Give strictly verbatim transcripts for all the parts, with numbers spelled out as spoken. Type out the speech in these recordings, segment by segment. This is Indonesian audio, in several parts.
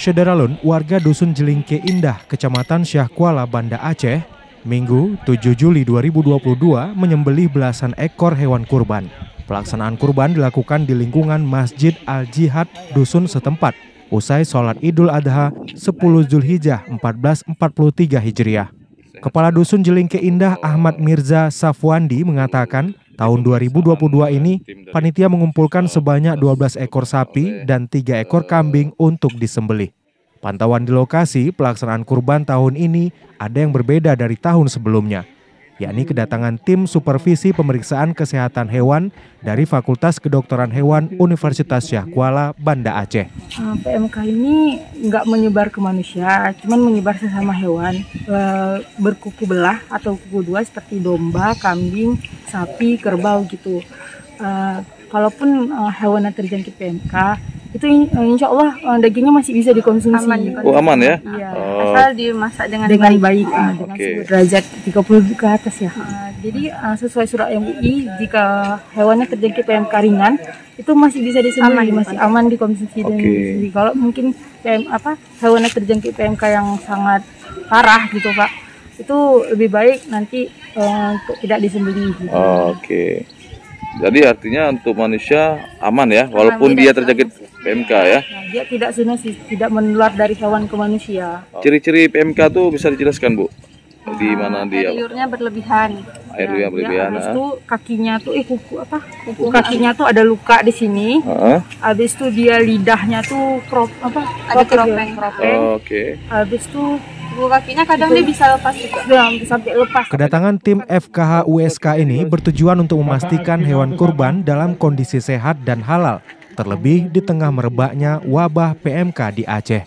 Syederalun, warga Dusun Jelingke Indah, Kecamatan Syah Kuala, Banda Aceh, Minggu tujuh Juli dua ribu dua puluh dua menyembelih belasan ekor hewan kurban. Pelaksanaan kurban dilakukan di lingkungan Masjid Al-Jihad Dusun setempat, usai sholat Idul Adha sepuluh Zulhijjah seribu empat ratus empat puluh tiga Hijriah. Kepala Dusun Jelingke Indah Ahmad Mirza Safwandi mengatakan, tahun dua ribu dua puluh dua ini, panitia mengumpulkan sebanyak dua belas ekor sapi dan tiga ekor kambing untuk disembelih. Pantauan di lokasi pelaksanaan kurban tahun ini ada yang berbeda dari tahun sebelumnya, yakni kedatangan tim supervisi pemeriksaan kesehatan hewan dari Fakultas Kedokteran Hewan Universitas Syah Kuala, Banda Aceh. P M K ini nggak menyebar ke manusia, cuman menyebar sesama hewan e, berkuku belah atau kuku dua seperti domba, kambing, sapi, kerbau gitu. E, kalaupun e, hewan yang terjangkit P M K, itu insya Allah uh, dagingnya masih bisa dikonsumsi. Aman, oh aman ya? Iya. Oh. Asal dimasak dengan, dengan baik, baik uh, dengan okay. Suhu derajat tiga puluh ke atas ya. Uh, jadi uh, sesuai surat M U I, jika hewannya terjangkit P M K ringan, itu masih bisa disembelih, masih aman dikonsumsi. Okay. Dan disembelih. Kalau mungkin P M apa hewannya terjangkit P M K yang sangat parah gitu Pak, itu lebih baik nanti uh, untuk tidak disembelih. Gitu. Oh, Oke. Okay. Jadi artinya untuk manusia aman ya, walaupun dia terjangkit P M K ya? Nah, dia tidak zoonosis, tidak menular dari hewan ke manusia. Ciri-ciri P M K tuh bisa dijelaskan Bu? Di mana dia? Air liurnya berlebihan. Air liurnya ya, berlebihan. Habis itu kakinya tuh, eh kuku apa? Kuku kakinya tuh ada luka di sini. Uh-huh. Habis itu dia lidahnya tuh krop apa? Ada keropeng. keropeng. Oh, Oke. Okay. Habis itu kuku kakinya kadang itu, dia bisa lepas juga. Ya, sampai lepas. Kedatangan tim F K H U S K ini bertujuan untuk memastikan hewan kurban dalam kondisi sehat dan halal, terlebih di tengah merebaknya wabah P M K di Aceh.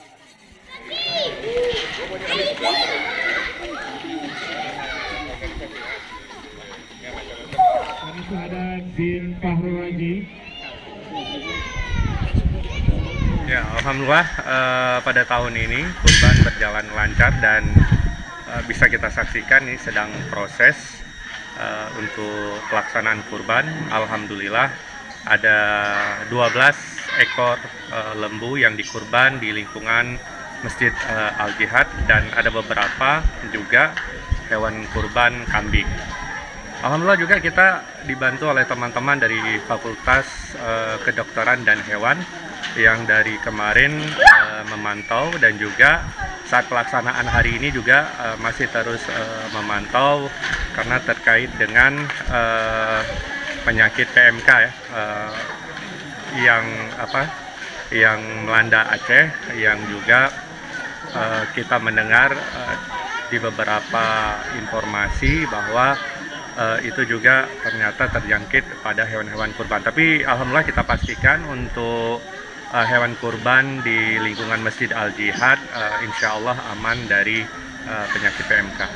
Ya, alhamdulillah eh, pada tahun ini kurban berjalan lancar dan eh, bisa kita saksikan ini sedang proses eh, untuk pelaksanaan kurban. Alhamdulillah ada dua belas ekor uh, lembu yang dikurban di lingkungan Masjid uh, Al-Jihad dan ada beberapa juga hewan kurban kambing. Alhamdulillah juga kita dibantu oleh teman-teman dari Fakultas uh, Kedokteran dan Hewan yang dari kemarin uh, memantau dan juga saat pelaksanaan hari ini juga uh, masih terus uh, memantau karena terkait dengan uh, penyakit P M K ya, uh, yang apa yang melanda Aceh, yang juga uh, kita mendengar uh, di beberapa informasi bahwa uh, itu juga ternyata terjangkit pada hewan-hewan kurban. Tapi alhamdulillah kita pastikan untuk uh, hewan kurban di lingkungan Masjid Al-Jihad uh, insya Allah aman dari uh, penyakit P M K.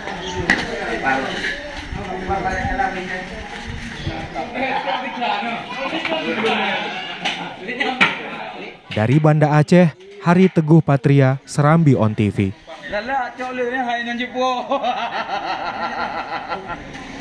Dari Banda Aceh, Hari Teguh Patria, Serambi On T V.